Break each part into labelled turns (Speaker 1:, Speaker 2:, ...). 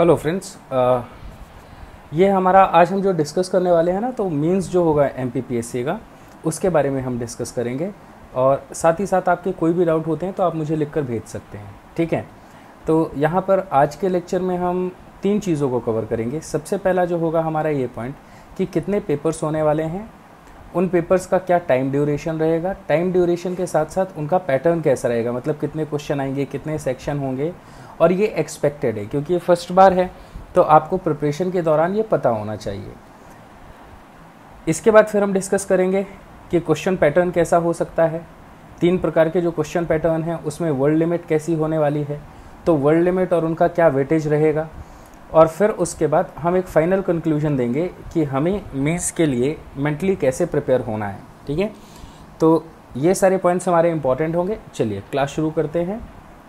Speaker 1: Hello friends, ये हमारा आज हम जो डिस्कस करने वाले हैं ना, तो मीन्स जो होगा एमपीपीएससी का उसके बारे में हम डिस्कस करेंगे। और साथ ही साथ आपके कोई भी डाउट होते हैं तो आप मुझे लिखकर भेज सकते हैं, ठीक है। तो यहाँ पर आज के लेक्चर में हम 3 चीज़ों को कवर करेंगे। सबसे पहला जो होगा हमारा ये पॉइंट कि कितने पेपर्स होने वाले हैं, उन पेपर्स का क्या टाइम ड्यूरेशन रहेगा, टाइम ड्यूरेशन के साथ साथ उनका पैटर्न कैसा रहेगा, मतलब कितने क्वेश्चन आएंगे, कितने सेक्शन होंगे, और ये एक्सपेक्टेड है क्योंकि ये फर्स्ट बार है तो आपको प्रिपरेशन के दौरान ये पता होना चाहिए। इसके बाद फिर हम डिस्कस करेंगे कि क्वेश्चन पैटर्न कैसा हो सकता है। 3 प्रकार के जो क्वेश्चन पैटर्न हैं उसमें वर्ड लिमिट कैसी होने वाली है, तो वर्ड लिमिट और उनका क्या वेटेज रहेगा, और फिर उसके बाद हम एक फाइनल कंक्लूजन देंगे कि हमें मेंस के लिए मेंटली कैसे प्रिपेयर होना है, ठीक है। तो ये सारे पॉइंट्स हमारे इंपॉर्टेंट होंगे। चलिए क्लास शुरू करते हैं।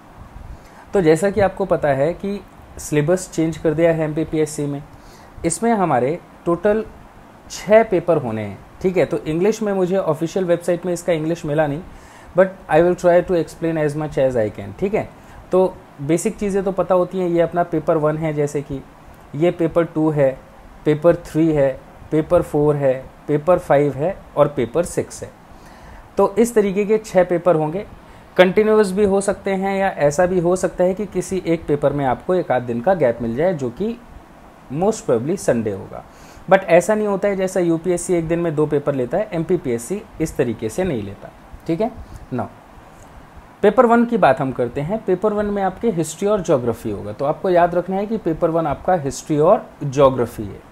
Speaker 1: तो जैसा कि आपको पता है कि सिलेबस चेंज कर दिया है एमपीपीएससी में। इसमें हमारे टोटल 6 पेपर होने हैं, ठीक है। तो इंग्लिश में मुझे ऑफिशियल वेबसाइट में इसका इंग्लिश मिला नहीं, but I will try to explain as much as I can, ठीक है। तो बेसिक चीज़ें तो पता होती हैं। ये अपना पेपर 1 है, जैसे कि ये पेपर 2 है, पेपर 3 है, पेपर 4 है, पेपर 5 है और पेपर 6 है। तो इस तरीके के 6 पेपर होंगे। कंटिन्यूअस भी हो सकते हैं या ऐसा भी हो सकता है कि किसी एक पेपर में आपको एक आध दिन का गैप मिल जाए, जो कि मोस्ट प्रोबेबली संडे होगा। बट ऐसा नहीं होता है जैसा यूपीएससी एक दिन में 2 पेपर लेता है, एमपीपीएससी इस तरीके से नहीं लेता, ठीक है। नाउ पेपर 1 की बात हम करते हैं। पेपर 1 में आपके हिस्ट्री और ज्योग्राफी होगा। तो आपको याद रखना है कि पेपर 1 आपका हिस्ट्री और ज्योग्राफी है।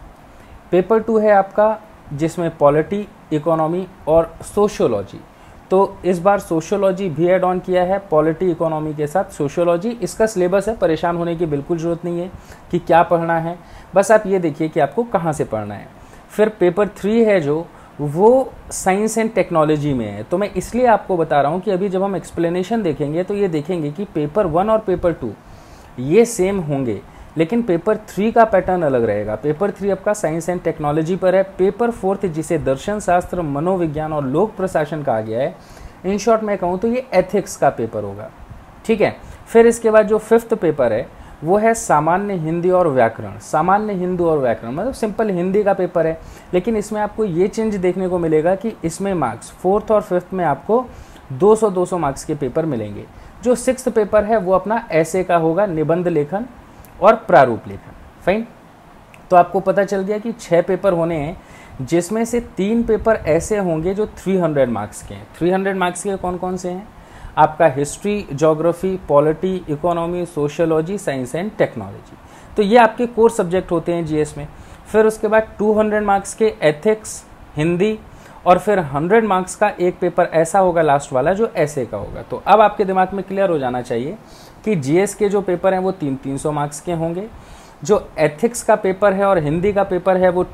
Speaker 1: पेपर 2 है आपका जिसमें पॉलिटी, इकोनॉमी और सोशियोलॉजी। तो इस बार सोशियोलॉजी भी ऐड ऑन किया है पॉलिटी इकोनॉमी के साथ। सोशियोलॉजी इसका सिलेबस है, परेशान होने की बिल्कुल ज़रूरत नहीं है कि क्या पढ़ना है, बस आप ये देखिए कि आपको कहाँ से पढ़ना है। फिर पेपर 3 है जो वो साइंस एंड टेक्नोलॉजी में है। तो मैं इसलिए आपको बता रहा हूँ कि अभी जब हम एक्सप्लेनेशन देखेंगे तो ये देखेंगे कि पेपर 1 और पेपर 2 ये सेम होंगे, लेकिन पेपर 3 का पैटर्न अलग रहेगा। पेपर 3 आपका साइंस एंड टेक्नोलॉजी पर है। पेपर 4 जिसे दर्शन शास्त्र, मनोविज्ञान और लोक प्रशासन कहा गया है, इन शॉर्ट मैं कहूँ तो ये एथिक्स का पेपर होगा, ठीक है। फिर इसके बाद जो 5th पेपर है वो है सामान्य हिंदी और व्याकरण। सामान्य हिंदी और व्याकरण मतलब सिंपल हिंदी का पेपर है, लेकिन इसमें आपको ये चेंज देखने को मिलेगा कि इसमें मार्क्स 4th और 5th में आपको 200-200 मार्क्स के पेपर मिलेंगे। जो 6th पेपर है वो अपना ऐसे का होगा, निबंध लेखन और प्रारूप लेखन। फाइन। तो आपको पता चल गया कि 6 पेपर होने हैं, जिसमें से 3 पेपर ऐसे होंगे जो 300 मार्क्स के हैं। 300 मार्क्स के कौन कौन से हैं? आपका history, geography, polity, economy, sociology, science and technology. तो ये आपके कोर सब्जेक्ट होते हैं जीएस में। फिर उसके बाद 200 मार्क्स के एथिक्स, हिंदी, और फिर 100 मार्क्स का एक पेपर ऐसा होगा लास्ट वाला जो ऐसे का होगा। तो अब आपके दिमाग में क्लियर हो जाना चाहिए कि जीएस के जो पेपर हैं वो 300 मार्क्स के होंगे। जो एथिक्स का पेपर है और हिंदी का पेपर है वो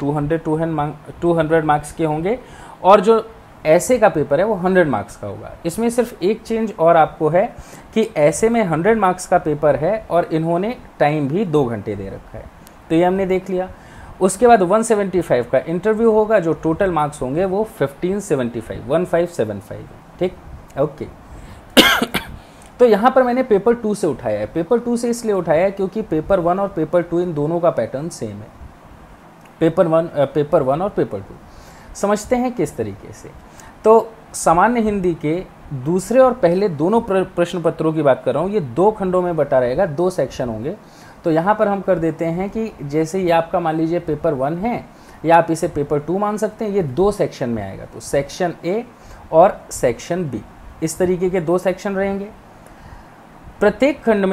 Speaker 1: 200 मार्क्स के होंगे, और जो ऐसे का पेपर है वो 100 मार्क्स का होगा। इसमें सिर्फ एक चेंज और आपको है कि ऐसे में 100 मार्क्स का पेपर है और इन्होंने टाइम भी 2 घंटे दे रखा है। तो ये हमने देख लिया। उसके बाद 175 का इंटरव्यू होगा, जो टोटल मार्क्स होंगे वो 1575 ठीक, ओके। तो यहाँ पर मैंने पेपर 2 से उठाया है। पेपर 2 से इसलिए उठाया है क्योंकि पेपर 1 और पेपर 2 इन दोनों का पैटर्न सेम है। पेपर 1 और पेपर 2 समझते हैं किस तरीके से। तो सामान्य हिंदी के दूसरे और पहले दोनों प्रश्न पत्रों की बात कर रहा हूँ। ये 2 खंडों में बटा रहेगा, 2 सेक्शन होंगे। तो यहाँ पर हम कर देते हैं कि जैसे ये आपका मान लीजिए पेपर 1 है, या आप इसे पेपर 2 मान सकते हैं। ये 2 सेक्शन में आएगा, तो सेक्शन ए और सेक्शन बी, इस तरीके के 2 सेक्शन रहेंगे। प्रत्येक खंड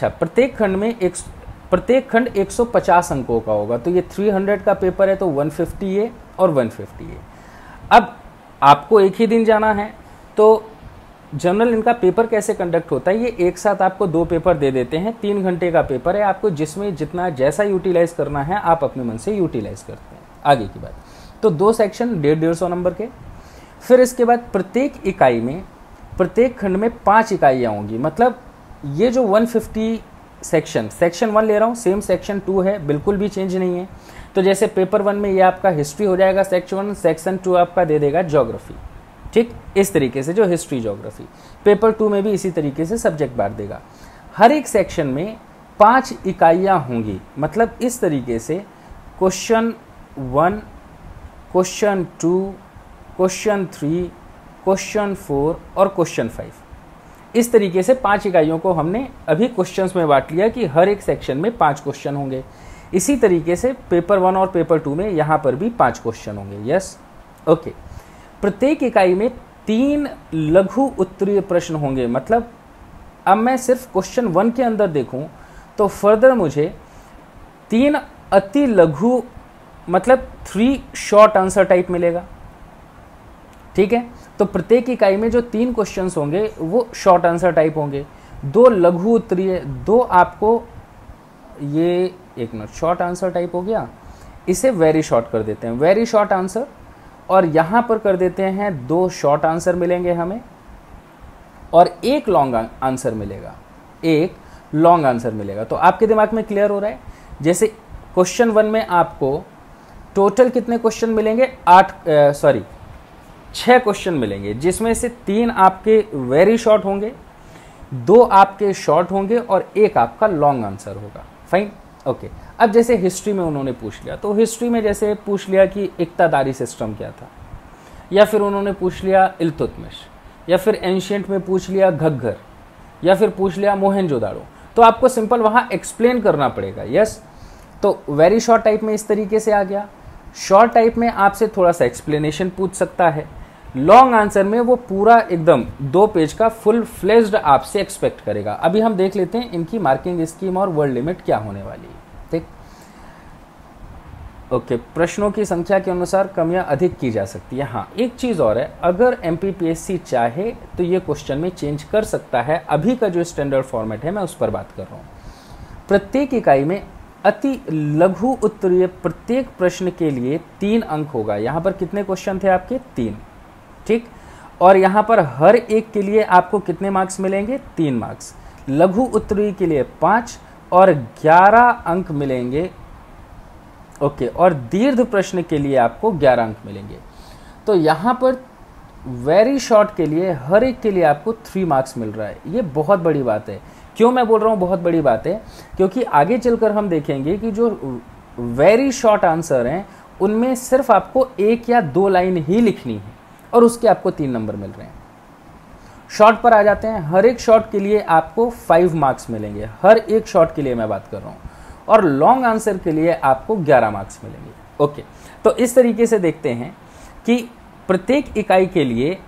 Speaker 1: खंड 150 अंकों का होगा। तो ये 300 का पेपर है, तो 150 ए और 150 ए। अब आपको एक ही दिन जाना है, तो जनरल इनका पेपर कैसे कंडक्ट होता है, ये एक साथ आपको 2 पेपर दे देते हैं। 3 घंटे का पेपर है, आपको जिसमें जितना जैसा यूटिलाइज करना है आप अपने मन से यूटिलाइज करते हैं। आगे की बात, तो 2 सेक्शन 150 नंबर के। फिर इसके बाद प्रत्येक इकाई में, प्रत्येक खंड में 5 इकाइयाँ होंगी। मतलब ये जो 150 सेक्शन 1 ले रहा हूँ, सेम सेक्शन 2 है, बिल्कुल भी चेंज नहीं है। तो जैसे पेपर 1 में ये आपका हिस्ट्री हो जाएगा सेक्शन 1, सेक्शन 2 आपका दे देगा ज्योग्राफी, ठीक। इस तरीके से जो हिस्ट्री ज्योग्राफी, पेपर 2 में भी इसी तरीके से सब्जेक्ट बांट देगा। हर एक सेक्शन में 5 इकाइयाँ होंगी। मतलब इस तरीके से क्वेश्चन 1, क्वेश्चन 2, क्वेश्चन 3, क्वेश्चन 4 और क्वेश्चन 5, इस तरीके से 5 इकाइयों को हमने अभी क्वेश्चंस में बांट लिया कि हर एक सेक्शन में 5 क्वेश्चन होंगे। इसी तरीके से पेपर 1 और पेपर 2 में यहाँ पर भी 5 क्वेश्चन होंगे। Yes, okay. प्रत्येक इकाई में 3 लघु उत्तरीय प्रश्न होंगे। मतलब अब मैं सिर्फ क्वेश्चन 1 के अंदर देखूं तो फर्दर मुझे 3 अति लघु मतलब 3 शॉर्ट आंसर टाइप मिलेगा। ठीक है, तो प्रत्येक इकाई में जो 3 क्वेश्चंस होंगे वो शॉर्ट आंसर टाइप होंगे, 2 लघु उत्तरीय, 2 आपको ये एक मिनट शॉर्ट आंसर टाइप हो गया, इसे वेरी शॉर्ट कर देते हैं, वेरी शॉर्ट आंसर, और यहाँ पर कर देते हैं 2 शॉर्ट आंसर मिलेंगे हमें और 1 लॉन्ग आंसर मिलेगा, 1 लॉन्ग आंसर मिलेगा। तो आपके दिमाग में क्लियर हो रहा है। जैसे क्वेश्चन 1 में आपको टोटल कितने क्वेश्चन मिलेंगे, 6 क्वेश्चन मिलेंगे, जिसमें से 3 आपके वेरी शॉर्ट होंगे, 2 आपके शॉर्ट होंगे और 1 आपका लॉन्ग आंसर होगा। Fine, okay. अब जैसे हिस्ट्री में उन्होंने पूछ लिया, तो हिस्ट्री में जैसे पूछ लिया कि इक्तादारी सिस्टम क्या था, या फिर उन्होंने पूछ लिया इल्तुतमिश, या फिर एंशियंट में पूछ लिया घग्गर, या फिर पूछ लिया मोहनजोदाड़ो, तो आपको सिंपल वहाँ एक्सप्लेन करना पड़ेगा। यस, तो वेरी शॉर्ट टाइप में इस तरीके से आ गया। शॉर्ट टाइप में आपसे थोड़ा सा एक्सप्लेनेशन पूछ सकता है। लॉन्ग आंसर में वो पूरा एकदम 2 पेज का फुल फ्लेज्ड आपसे एक्सपेक्ट करेगा। अभी हम देख लेते हैं इनकी मार्किंग स्कीम और वर्ड लिमिट क्या होने वाली है। ठीक, ओके। प्रश्नों की संख्या के अनुसार कमियां अधिक की जा सकती है। हाँ, एक चीज़ और है, अगर एमपीपीएससी चाहे तो ये क्वेश्चन में चेंज कर सकता है। अभी का जो स्टैंडर्ड फॉर्मेट है मैं उस पर बात कर रहा हूँ। प्रत्येक इकाई में अति लघु उत्तरीय प्रत्येक प्रश्न के लिए 3 अंक होगा। यहाँ पर कितने क्वेश्चन थे आपके, 3। ठीक, और यहाँ पर हर एक के लिए आपको कितने मार्क्स मिलेंगे, 3 मार्क्स। लघु उत्तरीय के लिए 5 और 11 अंक मिलेंगे। ओके, और दीर्घ प्रश्न के लिए आपको 11 अंक मिलेंगे। तो यहाँ पर वेरी शॉर्ट के लिए हर एक के लिए आपको 3 मार्क्स मिल रहा है। ये बहुत बड़ी बात है। क्यों मैं बोल रहा हूँ बहुत बड़ी बात है, क्योंकि आगे चलकर हम देखेंगे कि जो वेरी शॉर्ट आंसर हैं उनमें सिर्फ आपको 1 या 2 लाइन ही लिखनी है और उसके आपको 3 नंबर मिल रहे हैं। शॉर्ट पर आ जाते हैं। हर एक शॉर्ट के लिए आपको 5 मार्क्स मिलेंगे, हर एक शॉर्ट के लिए मैं बात कर रहा हूँ, और लॉन्ग आंसर के लिए आपको 11 मार्क्स मिलेंगे। ओके, तो इस तरीके से देखते हैं कि प्रत्येक इकाई के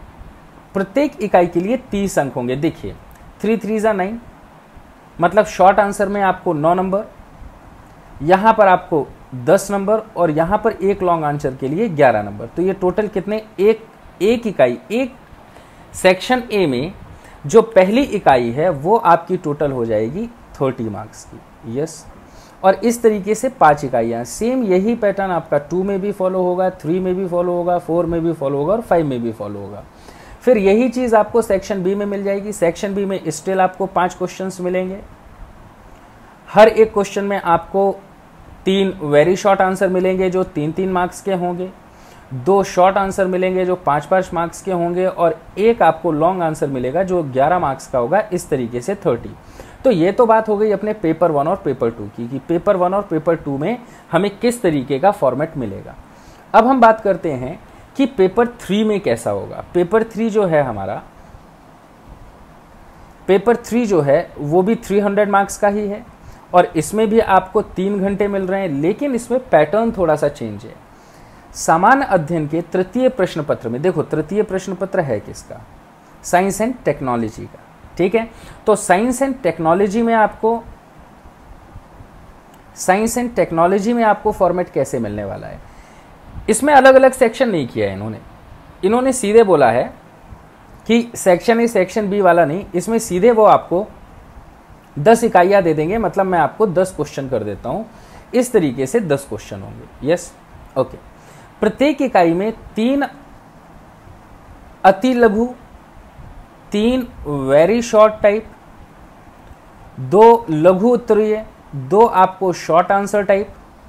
Speaker 1: लिए 30 अंक होंगे। देखिए 3 3 9, मतलब शॉर्ट आंसर में आपको 9 नंबर, यहाँ पर आपको 10 नंबर और यहाँ पर 1 लॉन्ग आंसर के लिए 11 नंबर। तो ये टोटल कितने, एक इकाई, एक सेक्शन ए में जो पहली इकाई है वो आपकी टोटल हो जाएगी 30 मार्क्स की। यस, और इस तरीके से 5 इकाइयाँ। सेम यही पैटर्न आपका 2 में भी फॉलो होगा, 3 में भी फॉलो होगा, 4 में भी फॉलो होगा और 5 में भी फॉलो होगा। फिर यही चीज़ आपको सेक्शन बी में मिल जाएगी। सेक्शन बी में स्टिल आपको 5 क्वेश्चंस मिलेंगे। हर एक क्वेश्चन में आपको 3 वेरी शॉर्ट आंसर मिलेंगे जो 3-3 मार्क्स के होंगे, 2 शॉर्ट आंसर मिलेंगे जो 5-5 मार्क्स के होंगे, और 1 आपको लॉन्ग आंसर मिलेगा जो 11 मार्क्स का होगा। इस तरीके से 30। तो ये तो बात हो गई अपने पेपर 1 और पेपर 2 की, कि पेपर 1 और पेपर 2 में हमें किस तरीके का फॉर्मेट मिलेगा। अब हम बात करते हैं कि पेपर 3 में कैसा होगा। पेपर 3 जो है हमारा, पेपर 3 जो है वो भी 300 मार्क्स का ही है, और इसमें भी आपको 3 घंटे मिल रहे हैं, लेकिन इसमें पैटर्न थोड़ा सा चेंज है। सामान्य अध्ययन के तृतीय प्रश्न पत्र में, देखो तृतीय प्रश्न पत्र है किसका, साइंस एंड टेक्नोलॉजी का। ठीक है, तो साइंस एंड टेक्नोलॉजी में आपको फॉर्मेट कैसे मिलने वाला है। इसमें अलग अलग सेक्शन नहीं किया है इन्होंने सीधे बोला है कि सेक्शन ए सेक्शन बी वाला नहीं, इसमें सीधे वो आपको 10 इकाइयाँ दे देंगे। मतलब मैं आपको 10 क्वेश्चन कर देता हूँ, इस तरीके से 10 क्वेश्चन होंगे। Yes, okay. प्रत्येक इकाई में 3 अति लघु, 3 वेरी शॉर्ट टाइप, 2 लघु उत्तरीय, 2 आपको शॉर्ट आंसर टाइप,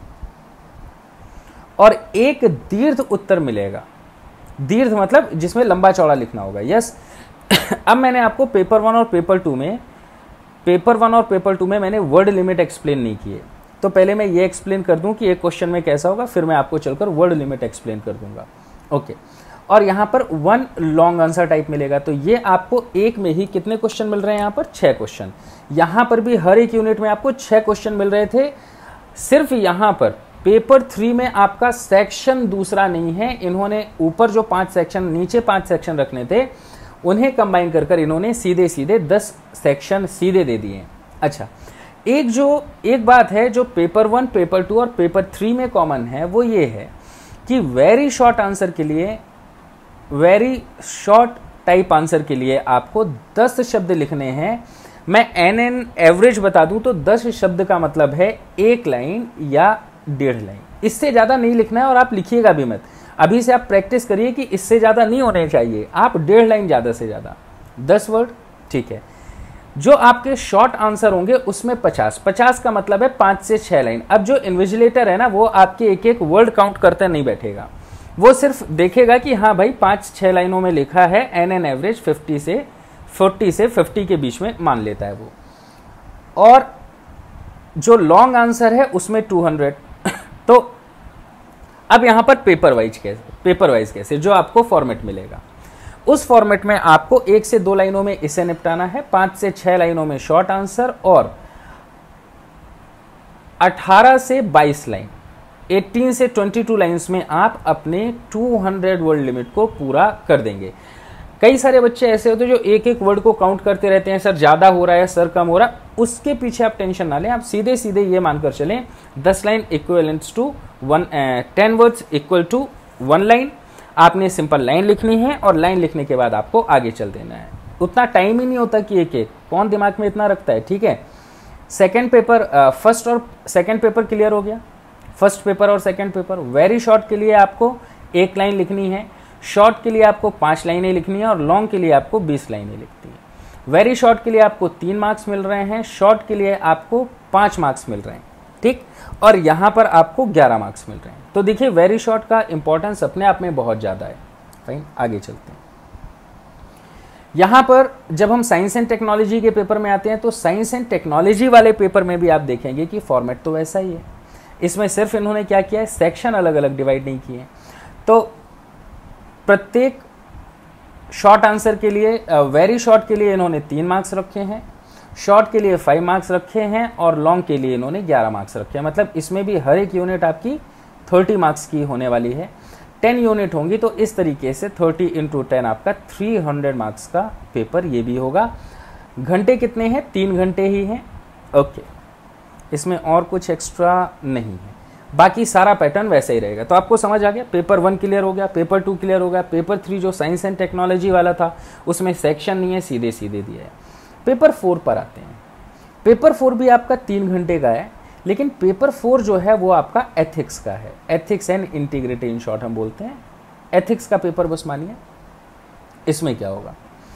Speaker 1: और 1 दीर्घ उत्तर मिलेगा। दीर्घ मतलब जिसमें लंबा चौड़ा लिखना होगा। यस, अब मैंने आपको पेपर 1 और पेपर 2 में पेपर 1 और पेपर 2 में मैंने वर्ड लिमिट एक्सप्लेन नहीं किए, तो पहले मैं ये एक्सप्लेन कर दूं कि एक क्वेश्चन में कैसा होगा, फिर मैं आपको चलकर वर्ड लिमिट एक्सप्लेन कर दूंगा। ओके, और यहाँ पर 1 लॉन्ग आंसर टाइप मिलेगा, तो ये आपको एक में ही कितने क्वेश्चन मिल रहे हैं, यहाँ पर 6 क्वेश्चन। यहाँ पर भी हर एक यूनिट में आपको 6 क्वेश्चन मिल रहे थे। सिर्फ यहाँ पर पेपर 3 में आपका सेक्शन दूसरा नहीं है, इन्होंने ऊपर जो 5 सेक्शन, नीचे 5 सेक्शन रखने थे, उन्हें कंबाइन कर कर इन्होंने सीधे सीधे 10 सेक्शन सीधे दे दिए। अच्छा, एक बात है जो पेपर 1, पेपर 2 और पेपर 3 में कॉमन है, वो ये है कि वेरी शॉर्ट आंसर के लिए, वेरी शॉर्ट टाइप आंसर के लिए आपको 10 शब्द लिखने हैं। मैं एन एवरेज बता दूं तो 10 शब्द का मतलब है 1 लाइन या 1.5 लाइन, इससे ज़्यादा नहीं लिखना है, और आप लिखिएगा भी मत। अभी से आप प्रैक्टिस करिए कि इससे ज़्यादा नहीं होने चाहिए, आप 1.5 लाइन ज़्यादा से ज़्यादा, 10 वर्ड, ठीक है। जो आपके शॉर्ट आंसर होंगे उसमें 50 का मतलब है 5 से 6 लाइन। अब जो इन्विजिलेटर है ना, वो आपके एक एक वर्ड काउंट करते नहीं बैठेगा, वो सिर्फ देखेगा कि हाँ भाई 5-6 लाइनों में लिखा है, एन एवरेज 40 से 50 के बीच में मान लेता है वो। और जो लॉन्ग आंसर है उसमें 200। तो अब यहां पर पेपर वाइज कैसे जो आपको फॉर्मेट मिलेगा, उस फॉर्मेट में आपको 1 से 2 लाइनों में इसे निपटाना है, 5 से 6 लाइनों में शॉर्ट आंसर, और 18 से 22 लाइन, 18 से 22 लाइन्स में आप अपने 200 वर्ड लिमिट को पूरा कर देंगे। कई सारे बच्चे ऐसे होते हैं जो एक एक वर्ड को काउंट करते रहते हैं, सर ज़्यादा हो रहा है, सर कम हो रहा है, उसके पीछे आप टेंशन ना लें। आप सीधे सीधे ये मानकर चलें 10 line equivalents to 10 words equal to 1 line. आपने सिंपल लाइन लिखनी है, और लाइन लिखने के बाद आपको आगे चल देना है। उतना टाइम ही नहीं होता कि एक एक कौन दिमाग में इतना रखता है, ठीक है। सेकेंड पेपर, फर्स्ट और सेकेंड पेपर क्लियर हो गया। फर्स्ट पेपर और सेकेंड पेपर, वेरी शॉर्ट के लिए आपको 1 लाइन लिखनी है, शॉर्ट के लिए आपको 5 लाइनें लिखनी है, और लॉन्ग के लिए आपको 20 लाइनें लिखती है। वेरी शॉर्ट के लिए आपको 3 मार्क्स मिल रहे हैं, शॉर्ट के लिए आपको 5 मार्क्स मिल रहे हैं, ठीक, और यहां पर आपको 11 मार्क्स मिल रहे हैं। तो देखिए वेरी शॉर्ट का इंपॉर्टेंस अपने आप में बहुत ज़्यादा है। फाइन, आगे चलते हैं। यहां पर जब हम साइंस एंड टेक्नोलॉजी के पेपर में आते हैं, तो साइंस एंड टेक्नोलॉजी वाले पेपर में भी आप देखेंगे कि फॉर्मेट तो वैसा ही है। इसमें सिर्फ इन्होंने क्या किया है, सेक्शन अलग अलग डिवाइड नहीं किए। तो प्रत्येक शॉर्ट आंसर के लिए, वेरी शॉर्ट के लिए इन्होंने 3 मार्क्स रखे हैं, शॉर्ट के लिए 5 मार्क्स रखे हैं, और लॉन्ग के लिए इन्होंने 11 मार्क्स रखे हैं। मतलब इसमें भी हर एक यूनिट आपकी 30 मार्क्स की होने वाली है। 10 यूनिट होंगी, तो इस तरीके से 30 × 10 आपका 300 मार्क्स का पेपर ये भी होगा। घंटे कितने हैं, 3 घंटे ही हैं। ओके, इसमें और कुछ एक्स्ट्रा नहीं है, बाकी सारा पैटर्न वैसे ही रहेगा। तो आपको समझ आ गया, पेपर 1 क्लियर हो गया, पेपर 2 क्लियर हो गया, पेपर 3 जो साइंस एंड टेक्नोलॉजी वाला था उसमें सेक्शन नहीं है, सीधे सीधे दिया है। पेपर 4 पर आते हैं। पेपर 4 भी आपका 3 घंटे का है, लेकिन पेपर 4 जो है वो आपका एथिक्स का है। Ethics and integrity in short हम बोलते हैं। एथिक्स का पेपर बस मानिए। इसमें क्या होगा,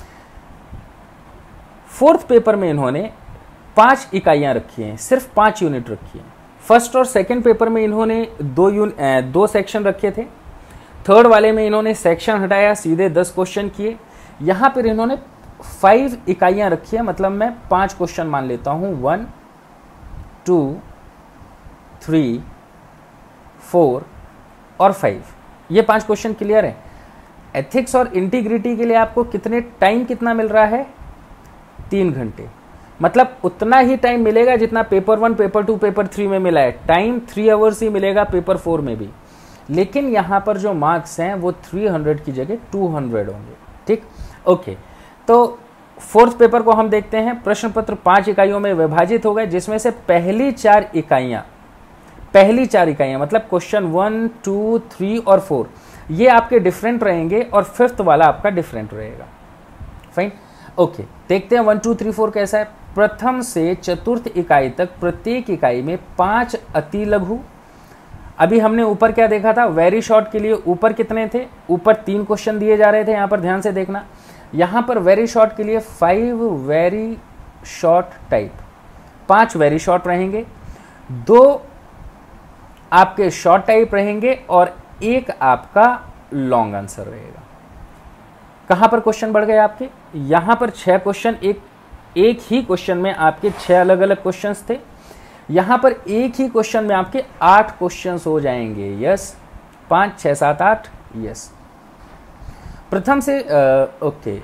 Speaker 1: 4th पेपर में इन्होंने 5 इकाइयां रखी हैं, सिर्फ 5 यूनिट रखी हैं। फर्स्ट और सेकंड पेपर में इन्होंने 2 सेक्शन रखे थे। थर्ड वाले में इन्होंने सेक्शन हटाया, सीधे 10 क्वेश्चन किए। यहां पर इन्होंने 5 इकाइयां रखी है, मतलब मैं 5 क्वेश्चन मान लेता हूं, 1 2 3 4 और 5। ये 5 क्वेश्चन क्लियर है। एथिक्स और इंटीग्रिटी के लिए आपको कितना मिल रहा है, 3 घंटे। मतलब उतना ही टाइम मिलेगा जितना पेपर 1, पेपर 2, पेपर 3 में मिला है। टाइम 3 आवर्स ही मिलेगा पेपर 4 में भी, लेकिन यहां पर जो मार्क्स हैं वो 300 की जगह 200 होंगे, ठीक। ओके, तो 4th पेपर को हम देखते हैं। प्रश्न पत्र 5 इकाइयों में विभाजित हो गए, जिसमें से पहली 4 इकाइयां मतलब क्वेश्चन 1, 2, 3 और 4 ये आपके डिफरेंट रहेंगे, और 5th वाला आपका डिफरेंट रहेगा। फाइन, ओके, देखते हैं 1, 2, 3, 4 कैसा है। प्रथम से 4th इकाई तक प्रत्येक इकाई में 5 अति लघु। अभी हमने ऊपर क्या देखा था, वेरी शॉर्ट के लिए ऊपर कितने थे, ऊपर 3 क्वेश्चन दिए जा रहे थे। यहां पर ध्यान से देखना, यहां पर वेरी शॉर्ट के लिए 5 very short type, 5 very short रहेंगे, 2 आपके शॉर्ट टाइप रहेंगे, और 1 आपका लॉन्ग आंसर रहेगा। कहां पर क्वेश्चन बढ़ गए आपके, यहां पर 6 क्वेश्चन एक एक ही क्वेश्चन में आपके 6 अलग अलग क्वेश्चंस थे, यहां पर एक ही क्वेश्चन में आपके 8 क्वेश्चंस हो जाएंगे। यस, 5 6 7 8। यस, प्रथम से ओके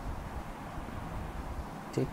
Speaker 1: ठीक,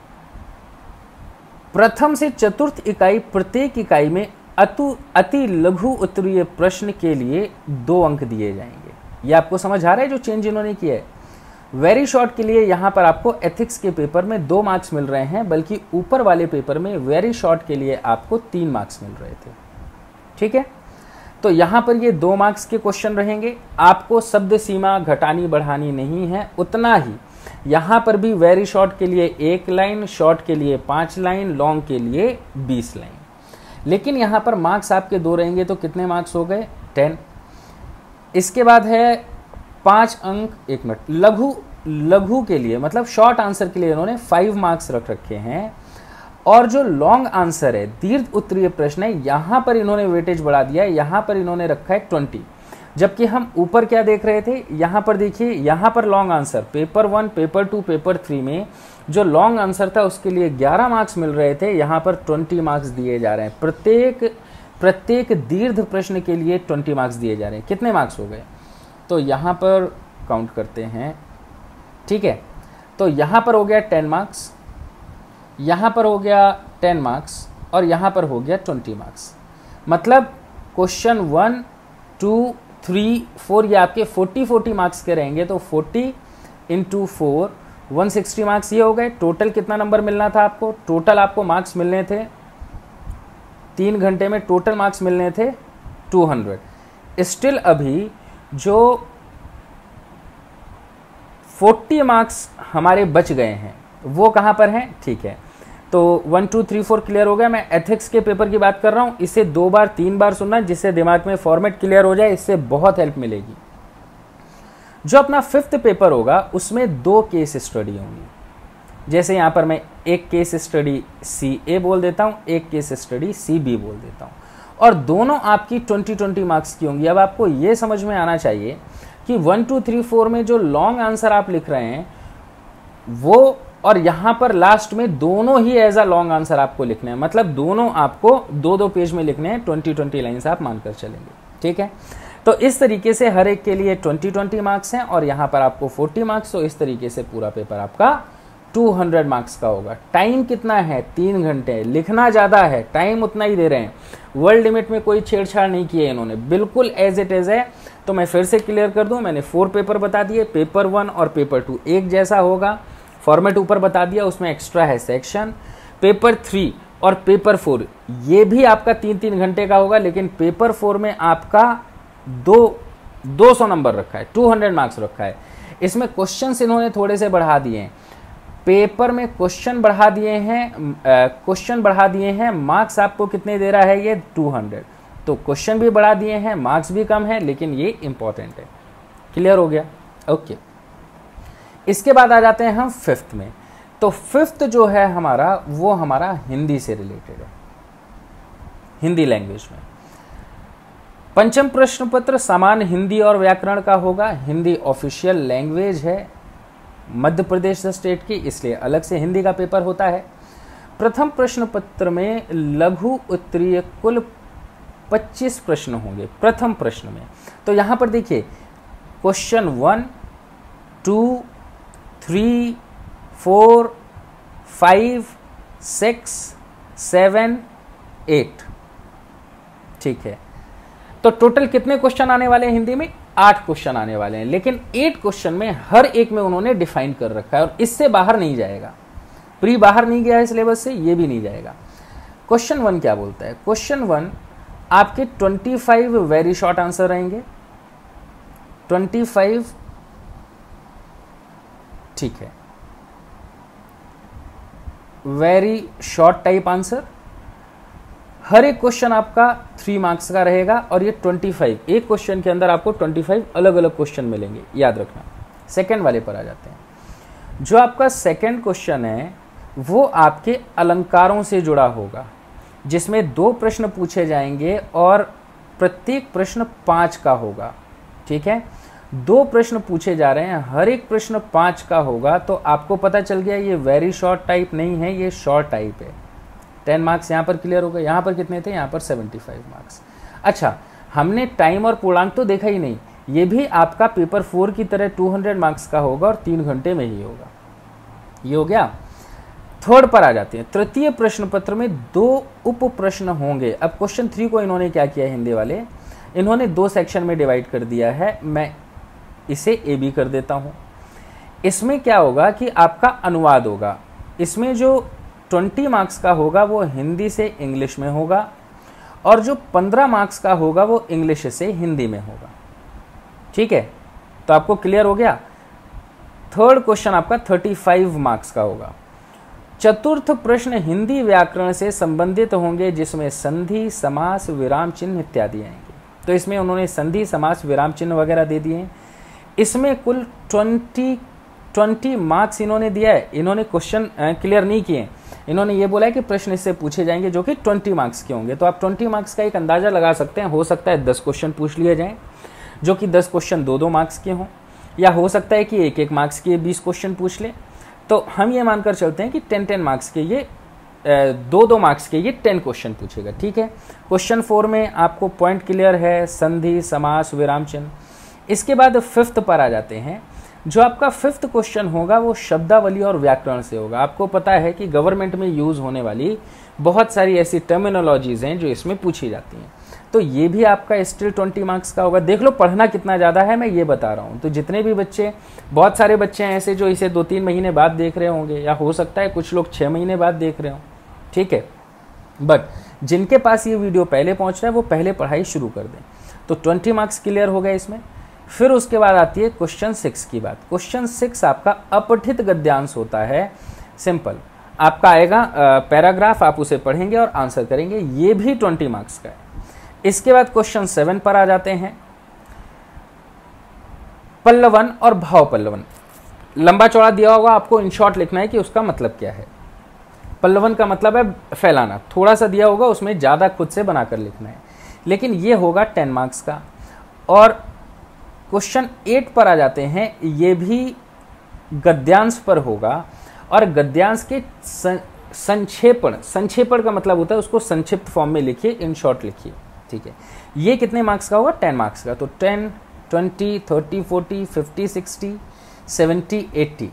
Speaker 1: प्रथम से चतुर्थ इकाई प्रत्येक इकाई में अति लघु उत्तरीय प्रश्न के लिए 2 अंक दिए जाएंगे। ये आपको समझ आ रहा है जो चेंज इन्होंने किया है। वेरी शॉर्ट के लिए यहाँ पर आपको एथिक्स के पेपर में 2 मार्क्स मिल रहे हैं, बल्कि ऊपर वाले पेपर में वेरी शॉर्ट के लिए आपको 3 मार्क्स मिल रहे थे। ठीक है, तो यहाँ पर ये 2 मार्क्स के क्वेश्चन रहेंगे। आपको शब्द सीमा घटानी बढ़ानी नहीं है, उतना ही यहाँ पर भी वेरी शॉर्ट के लिए 1 लाइन, शॉर्ट के लिए 5 लाइन, लॉन्ग के लिए 20 लाइन। लेकिन यहाँ पर मार्क्स आपके 2 रहेंगे, तो कितने मार्क्स हो गए? 10। इसके बाद है 5 अंक, 1 मिनट, लघु के लिए मतलब शॉर्ट आंसर के लिए इन्होंने 5 मार्क्स रख रखे हैं। और जो लॉन्ग आंसर है, दीर्घ उत्तरीय प्रश्न है, यहां पर इन्होंने वेटेज बढ़ा दिया है, यहां पर इन्होंने रखा है 20। जबकि हम ऊपर क्या देख रहे थे, यहां पर देखिए, यहां पर long answer paper 1, paper 2, paper 3 में जो लॉन्ग आंसर था उसके लिए 11 मार्क्स मिल रहे थे, यहां पर 20 मार्क्स दिए जा रहे हैं। प्रत्येक दीर्घ प्रश्न के लिए 20 मार्क्स दिए जा रहे हैं। कितने मार्क्स हो गए? तो यहाँ पर काउंट करते हैं। ठीक है, तो यहाँ पर हो गया 10 मार्क्स, यहाँ पर हो गया 10 मार्क्स, और यहाँ पर हो गया 20 मार्क्स। मतलब क्वेश्चन 1, 2, 3, 4 ये आपके 40 मार्क्स के रहेंगे। तो 40 × 4 160 मार्क्स ये हो गए। टोटल कितना नंबर मिलना था आपको? टोटल आपको मार्क्स मिलने थे 3 घंटे में, टोटल मार्क्स मिलने थे 200। स्टिल अभी जो 40 मार्क्स हमारे बच गए हैं वो कहाँ पर हैं? ठीक है, तो 1 2 3 4 क्लियर हो गया। मैं एथिक्स के पेपर की बात कर रहा हूँ, इसे 2 बार 3 बार सुनना, जिससे दिमाग में फॉर्मेट क्लियर हो जाए, इससे बहुत हेल्प मिलेगी। जो अपना 5th पेपर होगा उसमें 2 केस स्टडी होंगी। जैसे यहाँ पर मैं एक केस स्टडी CA बोल देता हूँ, एक केस स्टडी CB बोल देता हूँ, और दोनों आपकी 20 मार्क्स की होंगी। अब आपको ये समझ में आना चाहिए कि 1 2 3 4 में जो लॉन्ग आंसर आप लिख रहे हैं वो, और यहाँ पर लास्ट में दोनों ही एज अ लॉन्ग आंसर आपको लिखने हैं। मतलब दोनों आपको 2-2 पेज में लिखने हैं, 20 लाइन्स आप मानकर चलेंगे। ठीक है, तो इस तरीके से हर एक के लिए 20 मार्क्स हैं, और यहाँ पर आपको 40 मार्क्स। तो इस तरीके से पूरा पेपर आपका 200 मार्क्स का होगा। टाइम कितना है? 3 घंटे। लिखना ज़्यादा है, टाइम उतना ही दे रहे हैं। वर्ड लिमिट में कोई छेड़छाड़ नहीं की है इन्होंने, बिल्कुल एज इट इज़ है। तो मैं फिर से क्लियर कर दूं, मैंने 4 पेपर बता दिए, पेपर 1 और पेपर 2 एक जैसा होगा। फॉर्मेट ऊपर बता दिया, उसमें एक्स्ट्रा है सेक्शन। पेपर 3 और पेपर 4 ये भी आपका 3-3 घंटे का होगा, लेकिन पेपर 4 में आपका 200 नंबर रखा है, 200 मार्क्स रखा है। इसमें क्वेश्चंस इन्होंने थोड़े से बढ़ा दिए हैं, पेपर में क्वेश्चन बढ़ा दिए हैं, मार्क्स आपको कितने दे रहा है ये? 200। तो क्वेश्चन भी बढ़ा दिए हैं, मार्क्स भी कम है, लेकिन ये इंपॉर्टेंट है। क्लियर हो गया? ओके। इसके बाद आ जाते हैं हम 5th में। तो 5th जो है हमारा, वो हमारा हिंदी से रिलेटेड है, हिंदी लैंग्वेज में। पंचम प्रश्न पत्र सामान्य हिंदी और व्याकरण का होगा। हिंदी ऑफिशियल लैंग्वेज है मध्य प्रदेश स्टेट की, इसलिए अलग से हिंदी का पेपर होता है। प्रथम प्रश्न पत्र में लघु उत्तरीय कुल 25 प्रश्न होंगे प्रथम प्रश्न में। तो यहां पर देखिए, क्वेश्चन 1 2 3 4 5 6 7 8। ठीक है, तो टोटल कितने क्वेश्चन आने वाले हैं हिंदी में? 8 क्वेश्चन आने वाले हैं। लेकिन 8 क्वेश्चन में हर एक में उन्होंने डिफाइन कर रखा है, और इससे बाहर नहीं जाएगा। प्री बाहर नहीं गया है सिलेबस से, ये भी नहीं जाएगा। क्वेश्चन 1 क्या बोलता है? क्वेश्चन 1 आपके 25 वेरी शॉर्ट आंसर रहेंगे, 25। ठीक है, वेरी शॉर्ट टाइप आंसर। हर एक क्वेश्चन आपका 3 मार्क्स का रहेगा, और ये 25, एक क्वेश्चन के अंदर आपको 25 अलग अलग क्वेश्चन मिलेंगे, याद रखना। सेकंड वाले पर आ जाते हैं। जो आपका सेकंड क्वेश्चन है वो आपके अलंकारों से जुड़ा होगा, जिसमें 2 प्रश्न पूछे जाएंगे और प्रत्येक प्रश्न 5 का होगा। ठीक है, 2 प्रश्न पूछे जा रहे हैं, हर एक प्रश्न 5 का होगा, तो आपको पता चल गया ये वेरी शॉर्ट टाइप नहीं है, ये शॉर्ट टाइप है। 10 मार्क्स यहाँ पर क्लियर हो गए। यहाँ पर कितने थे? यहाँ पर 75 मार्क्स। अच्छा, हमने टाइम और पूर्णांक तो देखा ही नहीं, ये भी आपका पेपर 4 की तरह 200 मार्क्स का होगा और 3 घंटे में ही होगा। ये हो गया। थर्ड पर आ जाते हैं। तृतीय प्रश्न पत्र में 2 उप प्रश्न होंगे। अब क्वेश्चन 3 को इन्होंने क्या किया, हिंदी वाले, इन्होंने 2 सेक्शन में डिवाइड कर दिया है। मैं इसे ए बी कर देता हूं। इसमें क्या होगा कि आपका अनुवाद होगा। इसमें जो 20 मार्क्स का होगा वो हिंदी से इंग्लिश में होगा, और जो 15 मार्क्स का होगा वो इंग्लिश से हिंदी में होगा। ठीक है, तो आपको क्लियर हो गया। थर्ड क्वेश्चन आपका 35 मार्क्स का होगा। चतुर्थ प्रश्न हिंदी व्याकरण से संबंधित होंगे, जिसमें संधि, समास, विराम चिन्ह इत्यादि आएंगे। तो इसमें उन्होंने संधि, समास, विराम चिन्ह वगैरह दे दिए हैं। इसमें कुल 20 मार्क्स इन्होंने दिया है। इन्होंने क्वेश्चन क्लियर नहीं किए, इन्होंने ये बोला है कि प्रश्न इससे पूछे जाएंगे जो कि 20 मार्क्स के होंगे। तो आप 20 मार्क्स का एक अंदाजा लगा सकते हैं। हो सकता है 10 क्वेश्चन पूछ लिए जाएं, जो कि 10 क्वेश्चन 2-2 मार्क्स के हों, या हो सकता है कि 1-1 मार्क्स के 20 क्वेश्चन पूछ ले। तो हम ये मानकर चलते हैं कि 10-10 मार्क्स के ये 2-2 मार्क्स के ये 10 क्वेश्चन पूछेगा। ठीक है। क्वेश्चन 4 में आपको पॉइंट क्लियर है, संधि, समास, विराम चिन्ह। इसके बाद 5th पर आ जाते हैं। जो आपका 5th क्वेश्चन होगा वो शब्दावली और व्याकरण से होगा। आपको पता है कि गवर्नमेंट में यूज होने वाली बहुत सारी ऐसी टर्मिनोलॉजीज हैं जो इसमें पूछी जाती हैं। तो ये भी आपका स्टिल 20 मार्क्स का होगा। देख लो पढ़ना कितना ज़्यादा है, मैं ये बता रहा हूँ। तो जितने भी बच्चे, बहुत सारे बच्चे हैं ऐसे जो इसे 2-3 महीने बाद देख रहे होंगे, या हो सकता है कुछ लोग 6 महीने बाद देख रहे हों। ठीक है, बट जिनके पास ये वीडियो पहले पहुँच रहा है वो पहले पढ़ाई शुरू कर दें। तो 20 मार्क्स क्लियर हो गए इसमें। फिर उसके बाद आती है क्वेश्चन 6 की बात। क्वेश्चन 6 आपका अपठित गद्यांश होता है। सिंपल आपका आएगा पैराग्राफ, आप उसे पढ़ेंगे और आंसर करेंगे। ये भी 20 मार्क्स का है। इसके बाद क्वेश्चन 7 पर आ जाते हैं। पल्लवन और भाव पल्लवन लंबा चौड़ा दिया होगा, आपको इन शॉर्ट लिखना है कि उसका मतलब क्या है। पल्लवन का मतलब है फैलाना, थोड़ा सा दिया होगा, उसमें ज़्यादा खुद से बनाकर लिखना है। लेकिन ये होगा 10 मार्क्स का। और क्वेश्चन 8 पर आ जाते हैं। ये भी गद्यांश पर होगा, और गद्यांश के संक्षेपण का मतलब होता है उसको संक्षिप्त फॉर्म में लिखिए, इन शॉर्ट लिखिए। ठीक है, ये कितने मार्क्स का होगा? 10 मार्क्स का। तो 10, 20, 30, 40, 50, 60, 70, 80,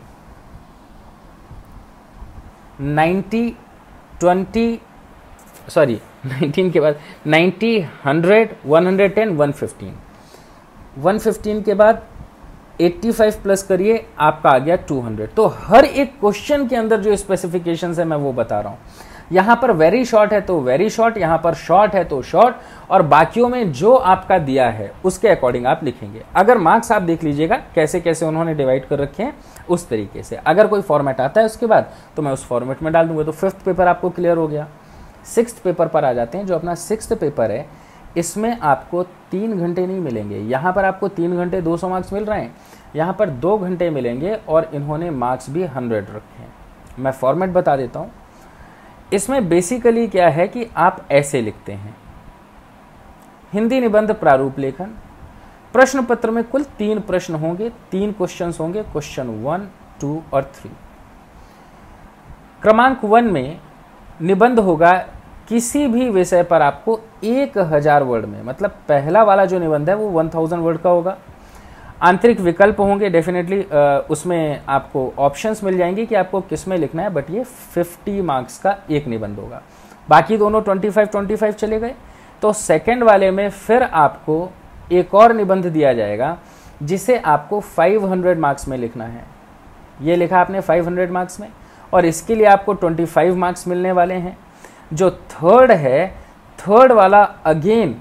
Speaker 1: 90, 20, सॉरी 19 के बाद 90, 100, 110, 115, 115 के बाद 85 प्लस करिए, आपका आ गया 200। तो हर एक क्वेश्चन के अंदर जो स्पेसिफिकेशंस है मैं वो बता रहा हूँ। यहाँ पर वेरी शॉर्ट है तो वेरी शॉर्ट, यहाँ पर शॉर्ट है तो शॉर्ट, और बाकियों में जो आपका दिया है उसके अकॉर्डिंग आप लिखेंगे। अगर मार्क्स आप देख लीजिएगा कैसे कैसे उन्होंने डिवाइड कर रखे हैं उस तरीके से। अगर कोई फॉर्मेट आता है उसके बाद तो मैं उस फॉर्मेट में डाल दूंगा। तो 5th पेपर आपको क्लियर हो गया। 6th पेपर पर आ जाते हैं। जो अपना 6th पेपर है, इसमें आपको 3 घंटे नहीं मिलेंगे। यहाँ पर आपको 3 घंटे 200 मार्क्स मिल रहे हैं, यहाँ पर 2 घंटे मिलेंगे, और इन्होंने मार्क्स भी 100 रखे हैं। मैं फॉर्मेट बता देता हूँ। इसमें बेसिकली क्या है कि आप ऐसे लिखते हैं। हिंदी निबंध प्रारूप लेखन। प्रश्न पत्र में कुल 3 प्रश्न होंगे, 3 क्वेश्चंस होंगे, क्वेश्चन 1, 2 और 3। क्रमांक 1 में निबंध होगा किसी भी विषय पर आपको 1000 वर्ड में, मतलब पहला वाला जो निबंध है वो 1000 वर्ड का होगा। आंतरिक विकल्प होंगे डेफिनेटली, उसमें आपको ऑप्शंस मिल जाएंगे कि आपको किस में लिखना है, बट ये 50 मार्क्स का एक निबंध होगा। बाकी दोनों 25-25 चले गए। तो सेकंड वाले में फिर आपको एक और निबंध दिया जाएगा जिसे आपको 500 मार्क्स में लिखना है। ये लिखा आपने 500 मार्क्स में, और इसके लिए आपको 25 मार्क्स मिलने वाले हैं। जो थर्ड है, थर्ड वाला अगेन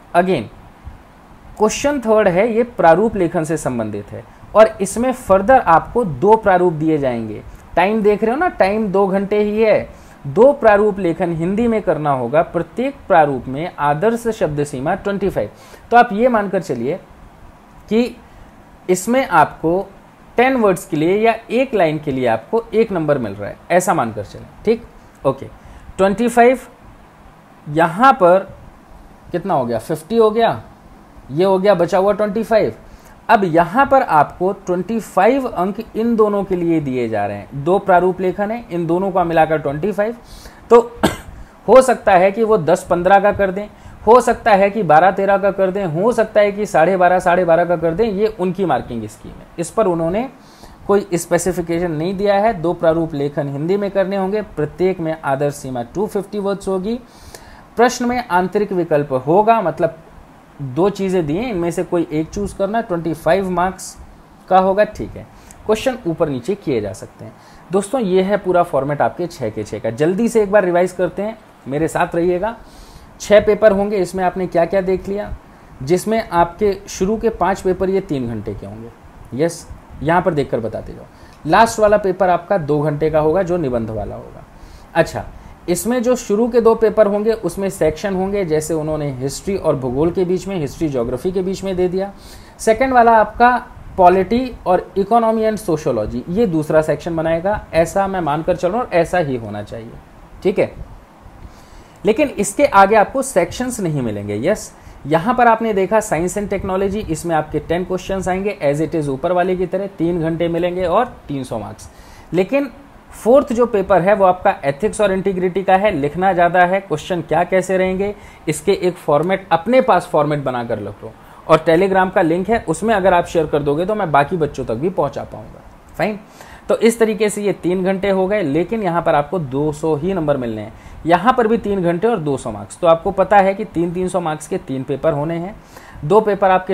Speaker 1: क्वेश्चन थर्ड है, ये प्रारूप लेखन से संबंधित है, और इसमें फर्दर आपको 2 प्रारूप दिए जाएंगे। टाइम देख रहे हो ना, टाइम 2 घंटे ही है। 2 प्रारूप लेखन हिंदी में करना होगा। प्रत्येक प्रारूप में आदर्श शब्द सीमा 25। तो आप ये मानकर चलिए कि इसमें आपको 10 वर्ड्स के लिए या 1 लाइन के लिए आपको 1 नंबर मिल रहा है, ऐसा मानकर चलें। ठीक, ओके। 25 यहाँ पर कितना हो गया? 50 हो गया। ये हो गया बचा हुआ 25। अब यहाँ पर आपको 25 अंक इन दोनों के लिए दिए जा रहे हैं। दो प्रारूप लेखन है, इन दोनों का मिलाकर 25। तो हो सकता है कि वो 10-15 का कर दें, हो सकता है कि 12-13 का कर दें, हो सकता है कि 12.5 का कर दें। ये उनकी मार्किंग स्कीम है, इस पर उन्होंने कोई स्पेसिफिकेशन नहीं दिया है। दो प्रारूप लेखन हिंदी में करने होंगे, प्रत्येक में आदर्श सीमा 250 वर्ड्स होगी। प्रश्न में आंतरिक विकल्प होगा, मतलब दो चीज़ें दी हैं, इनमें से कोई एक चूज करना। 25 मार्क्स का होगा, ठीक है। क्वेश्चन ऊपर नीचे किए जा सकते हैं। दोस्तों ये है पूरा फॉर्मेट आपके 6 के 6 का। जल्दी से एक बार रिवाइज करते हैं, मेरे साथ रहिएगा। 6 पेपर होंगे, इसमें आपने क्या क्या देख लिया। जिसमें आपके शुरू के 5 पेपर ये 3 घंटे के होंगे, यस, यहाँ पर देखकर बताते जाओ। लास्ट वाला पेपर आपका 2 घंटे का होगा, जो निबंध वाला होगा। अच्छा, इसमें जो शुरू के 2 पेपर होंगे उसमें सेक्शन होंगे, जैसे उन्होंने हिस्ट्री और भूगोल के बीच में, हिस्ट्री ज्योग्राफी के बीच में दे दिया। सेकंड वाला आपका पॉलिटी और इकोनॉमी एंड सोशोलॉजी, ये दूसरा सेक्शन बनाएगा। ऐसा मैं मानकर चल रहा हूँ, ऐसा ही होना चाहिए, ठीक है। लेकिन इसके आगे आपको सेक्शंस नहीं मिलेंगे, यस। यहाँ पर आपने देखा साइंस एंड टेक्नोलॉजी, इसमें आपके 10 क्वेश्चंस आएंगे एज इट इज ऊपर वाले की तरह, 3 घंटे मिलेंगे और 300 मार्क्स। लेकिन फोर्थ जो पेपर है वो आपका एथिक्स और इंटीग्रिटी का है, लिखना ज़्यादा है। क्वेश्चन क्या कैसे रहेंगे, इसके एक फॉर्मेट अपने पास फॉर्मेट बनाकर रख लो, और टेलीग्राम का लिंक है, उसमें अगर आप शेयर कर दोगे तो मैं बाकी बच्चों तक भी पहुंचा पाऊंगा। फाइन। तो इस तरीके से ये 3 घंटे हो गए, लेकिन यहाँ पर आपको 200 ही नंबर मिलने हैं। यहाँ पर भी 3 घंटे और 200 मार्क्स। तो आपको पता है कि 300 मार्क्स के 3 पेपर होने हैं। 2 पेपर आपके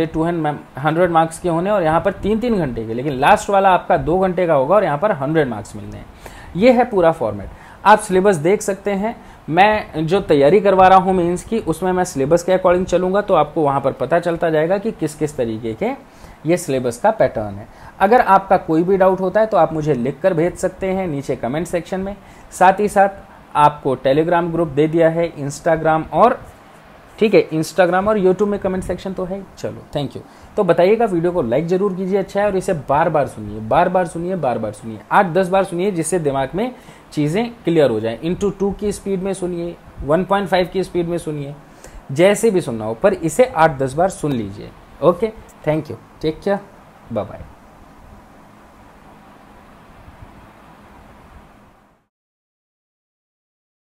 Speaker 1: 200 मार्क्स के होने, और यहाँ पर 3 घंटे के। लेकिन लास्ट वाला आपका 2 घंटे का होगा और यहाँ पर 100 मार्क्स मिलने हैं। ये है पूरा फॉर्मेट। आप सिलेबस देख सकते हैं, मैं जो तैयारी करवा रहा हूँ मेंस की, उसमें मैं सिलेबस के अकॉर्डिंग चलूँगा, तो आपको वहाँ पर पता चलता जाएगा कि किस किस तरीके के ये सिलेबस का पैटर्न है। अगर आपका कोई भी डाउट होता है तो आप मुझे लिख कर भेज सकते हैं नीचे कमेंट सेक्शन में। साथ ही साथ आपको टेलीग्राम ग्रुप दे दिया है, इंस्टाग्राम और, ठीक है, इंस्टाग्राम और यूट्यूब में कमेंट सेक्शन तो है। चलो, थैंक यू। तो बताइएगा, वीडियो को लाइक जरूर कीजिए, अच्छा है, और इसे बार बार सुनिए, बार बार सुनिए, बार बार सुनिए, 8-10 बार सुनिए, जिससे दिमाग में चीज़ें क्लियर हो जाएं। इंटू 2 की स्पीड में सुनिए, 1.5 की स्पीड में सुनिए, जैसे भी सुनना हो, पर इसे 8-10 बार सुन लीजिए। Okay, thank you, take care, bye bye.